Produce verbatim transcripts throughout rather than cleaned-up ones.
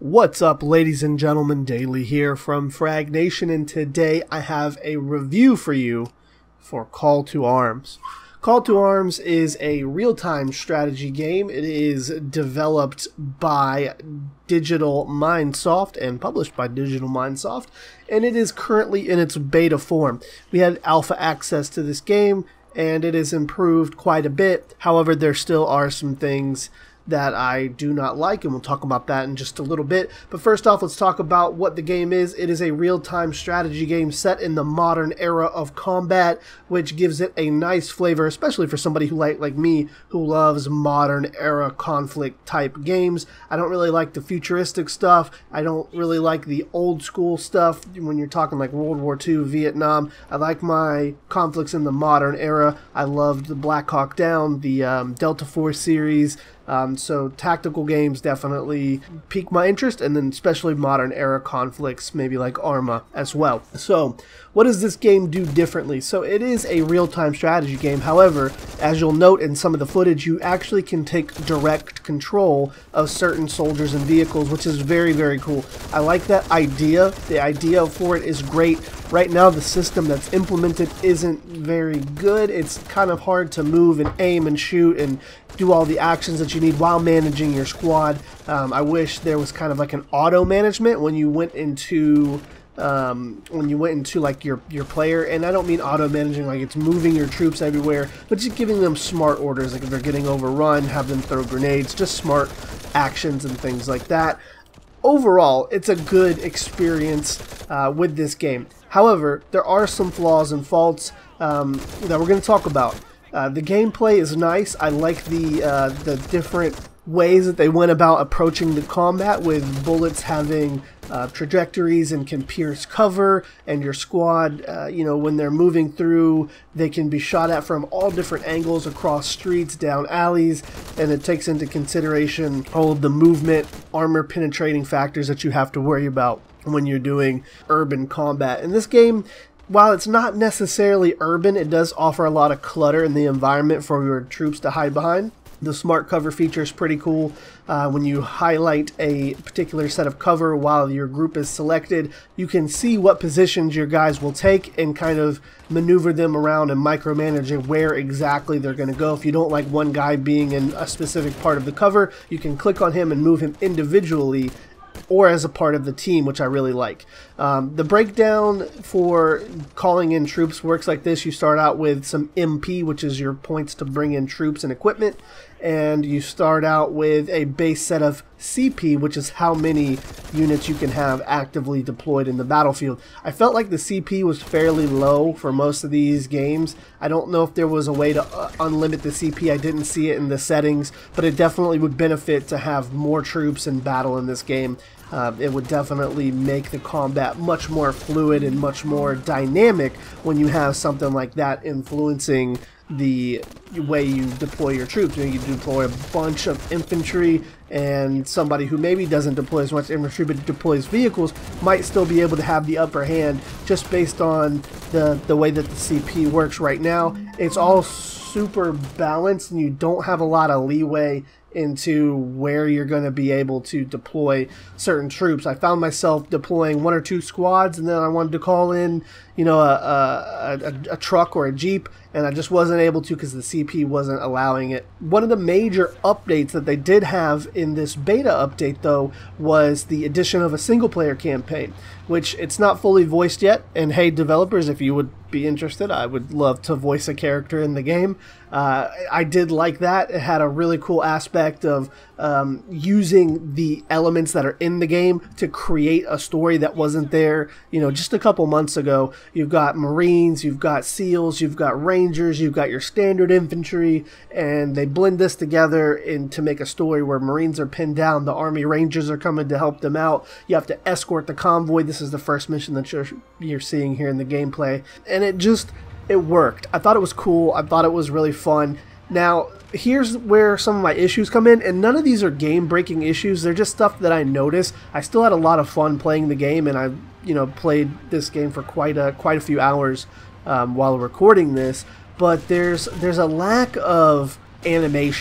What's up, ladies and gentlemen? Daily here from Frag Nation, and today I have a review for you for Call to Arms. Call to Arms is a real-time strategy game. It is developed by Digital Mindsoft and published by Digital Mindsoft, and it is currently in its beta form. We had alpha access to this game, and it has improved quite a bit. However, there still are some things that I do not like, and we'll talk about that in just a little bit. But first off, let's talk about what the game is. It is a real-time strategy game set in the modern era of combat, which gives it a nice flavor, especially for somebody who like like me, who loves modern era conflict type games. I don't really like the futuristic stuff. I don't really like the old school stuff when you're talking like World War Two, Vietnam. I like my conflicts in the modern era. I loved the Black Hawk Down, the um, Delta Force series. Um, so tactical games definitely pique my interest, and then especially modern era conflicts, maybe like Arma as well. So what does this game do differently? So it is a real-time strategy game. However, as you'll note in some of the footage, you actually can take direct control of certain soldiers and vehicles, which is very, very cool. I like that idea. The idea for it is great. Right now, the system that's implemented isn't very good. It's kind of hard to move and aim and shoot and do all the actions that you need while managing your squad. Um, I wish there was kind of like an auto management when you went into um, when you went into like your your player, and I don't mean auto managing like it's moving your troops everywhere, but just giving them smart orders. Like if they're getting overrun, have them throw grenades. Just smart actions and things like that. Overall, it's a good experience uh, with this game. However, there are some flaws and faults um, that we're going to talk about. Uh, the gameplay is nice. I like the uh, the different ways that they went about approaching the combat, with bullets having uh, trajectories and can pierce cover, and your squad, uh, you know, when they're moving through, they can be shot at from all different angles, across streets, down alleys, and it takes into consideration all of the movement, armor penetrating factors that you have to worry about when you're doing urban combat. In this game, while it's not necessarily urban, it does offer a lot of clutter in the environment for your troops to hide behind. The smart cover feature is pretty cool. Uh, when you highlight a particular set of cover while your group is selected, you can see what positions your guys will take and kind of maneuver them around and micromanage where exactly they're going to go. If you don't like one guy being in a specific part of the cover, you can click on him and move him individually or as a part of the team, which I really like. Um, the breakdown for calling in troops works like this. You start out with some M P, which is your points to bring in troops and equipment, and you start out with a base set of C P, which is how many units you can have actively deployed in the battlefield. I felt like the C P was fairly low for most of these games. I don't know if there was a way to uh, unlimit the C P. I didn't see it in the settings, but it definitely would benefit to have more troops in battle in this game. Uh, it would definitely make the combat much more fluid and much more dynamic when you have something like that influencing the way you deploy your troops. You know, you deploy a bunch of infantry, and somebody who maybe doesn't deploy as much infantry but deploys vehicles might still be able to have the upper hand just based on the, the way that the C P works right now. It's all super balanced, and you don't have a lot of leeway into where you're going to be able to deploy certain troops. I found myself deploying one or two squads, and then I wanted to call in, you know, a, a, a, a truck or a jeep, and I just wasn't able to because the C P wasn't allowing it. One of the major updates that they did have in this beta update, though, was the addition of a single-player campaign, which it's not fully voiced yet. And hey, developers, if you would be interested, I would love to voice a character in the game. Uh, I did like that. It had a really cool aspect of um, using the elements that are in the game to create a story that wasn't there, you know, just a couple months ago. You've got Marines, you've got SEALs, you've got Rangers, you've got your standard infantry, and they blend this together in to make a story where Marines are pinned down, the Army Rangers are coming to help them out. You have to escort the convoy. This is the first mission that you're, you're seeing here in the gameplay, and it just it worked. I thought it was cool. I thought it was really fun. Now, here's where some of my issues come in, and none of these are game-breaking issues. They're just stuff that I noticed. I still had a lot of fun playing the game, and I, you know, played this game for quite a quite a few hours um, while recording this. But there's there's a lack of animation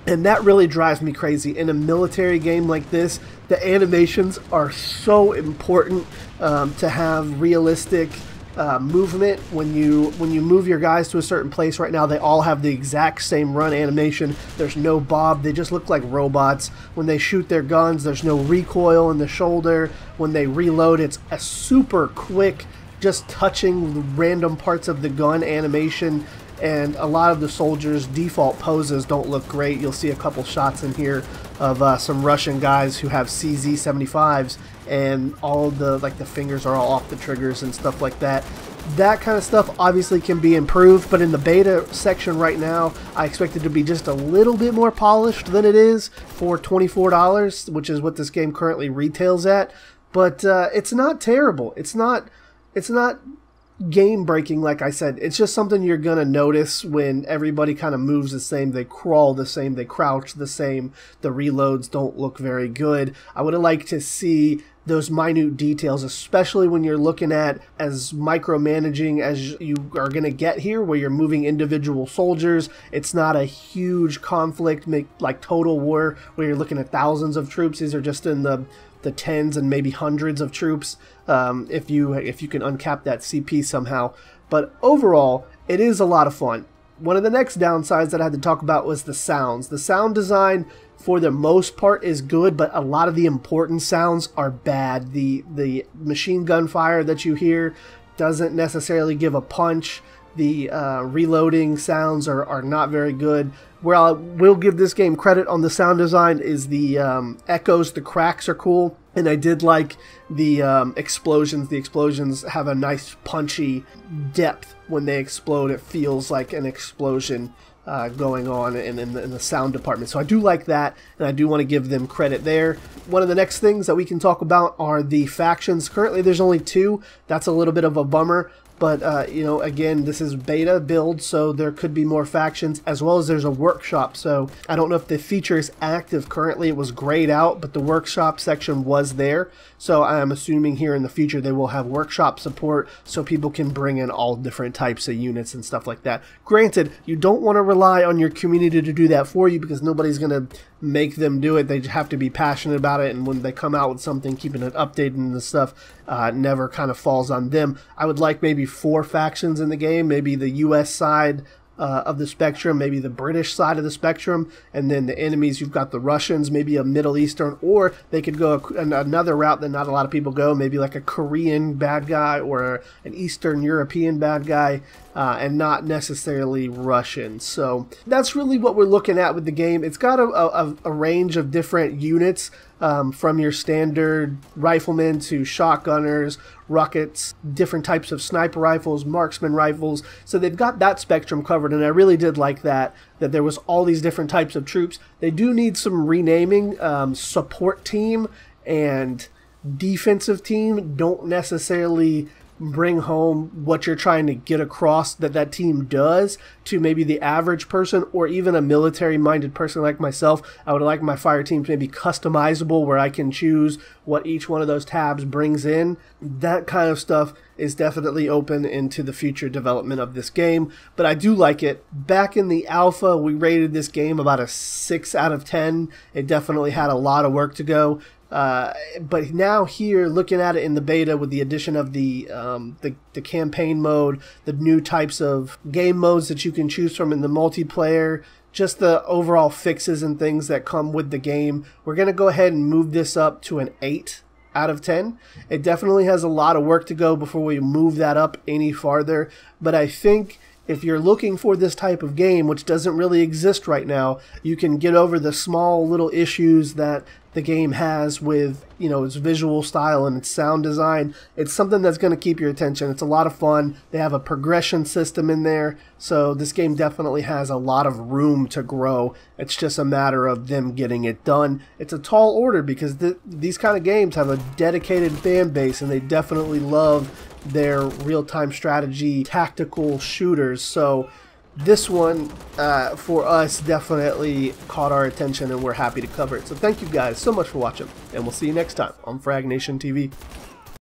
And that really drives me crazy. In a military game like this, the animations are so important um, to have realistic uh, movement. When you when you move your guys to a certain place right now, they all have the exact same run animation. There's no bob. They just look like robots. When they shoot their guns, there's no recoil in the shoulder. When they reload, it's a super quick, just touching random parts of the gun animation. And a lot of the soldiers' default poses don't look great. You'll see a couple shots in here of uh, some Russian guys who have C Z seventy-fives, and all the like the fingers are all off the triggers and stuff like that. That kind of stuff obviously can be improved, but in the beta section right now, I expect it to be just a little bit more polished than it is for twenty-four dollars, which is what this game currently retails at. But uh, it's not terrible. It's not. It's not. game breaking, like I said. It's just something you're gonna notice when everybody kind of moves the same, they crawl the same, they crouch the same, the reloads don't look very good. I would have liked to see those minute details, especially when you're looking at as micromanaging as you are going to get here, where you're moving individual soldiers. It's not a huge conflict make like Total War where you're looking at thousands of troops. These are just in the the tens and maybe hundreds of troops, um, if you if you can uncap that C P somehow. But overall, it is a lot of fun. One of the next downsides that I had to talk about was the sounds. The sound design, for the most part, is good, but a lot of the important sounds are bad. The the machine gun fire that you hear doesn't necessarily give a punch. The uh, reloading sounds are, are not very good. Where I will give this game credit on the sound design is the um, echoes, the cracks are cool. And I did like the um, explosions. The explosions have a nice punchy depth when they explode. It feels like an explosion uh, going on in, in, the, in the sound department. So I do like that, and I do want to give them credit there. One of the next things that we can talk about are the factions. Currently there's only two. That's a little bit of a bummer. But, uh, you know, again, this is beta build, so there could be more factions, as well as there's a workshop. So I don't know if the feature is active currently. It was grayed out, but the workshop section was there. So I'm assuming here in the future they will have workshop support so people can bring in all different types of units and stuff like that. Granted, you don't want to rely on your community to do that for you, because nobody's going to make them do it. They have to be passionate about it, and when they come out with something, keeping it updated and the stuff uh, never kind of falls on them. I would like maybe four factions in the game, maybe the U S side uh, of the spectrum, maybe the British side of the spectrum, and then the enemies, you've got the Russians, maybe a Middle Eastern, or they could go a, another route that not a lot of people go, maybe like a Korean bad guy or an Eastern European bad guy, uh, and not necessarily Russian. So that's really what we're looking at with the game. It's got a, a, a range of different units, um, from your standard riflemen to shotgunners, rockets, different types of sniper rifles, marksman rifles. So they've got that spectrum covered, and I really did like that, that there was all these different types of troops. They do need some renaming. Um, support team and defensive team don't necessarily bring home what you're trying to get across that that team does to maybe the average person, or even a military-minded person like myself. I would like my fire teams maybe customizable, where I can choose what each one of those tabs brings in. That kind of stuff is definitely open into the future development of this game, but I do like it. Back in the alpha, we rated this game about a six out of ten. It definitely had a lot of work to go. Uh, but now here, looking at it in the beta with the addition of the, um, the the campaign mode, the new types of game modes that you can choose from in the multiplayer, just the overall fixes and things that come with the game, we're going to go ahead and move this up to an eight out of ten. It definitely has a lot of work to go before we move that up any farther, but I think if you're looking for this type of game, which doesn't really exist right now, you can get over the small little issues that the game has with, you know, its visual style and its sound design. It's something that's going to keep your attention. It's a lot of fun. They have a progression system in there, so this game definitely has a lot of room to grow. It's just a matter of them getting it done. It's a tall order, because th these kind of games have a dedicated fan base, and they definitely love their real-time strategy tactical shooters. So this one, uh, for us, definitely caught our attention, and we're happy to cover it. So thank you guys so much for watching, and we'll see you next time on Frag Nation T V.